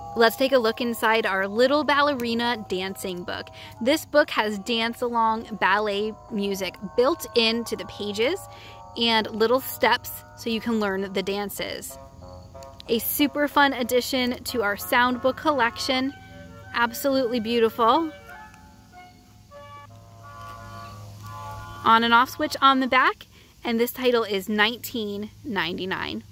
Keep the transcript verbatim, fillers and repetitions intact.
Let's take a look inside our little ballerina dancing book. This book has dance-along ballet music built into the pages and little steps so you can learn the dances. A super fun addition to our sound book collection. Absolutely beautiful. On and off switch on the back, and this title is nineteen ninety-nine.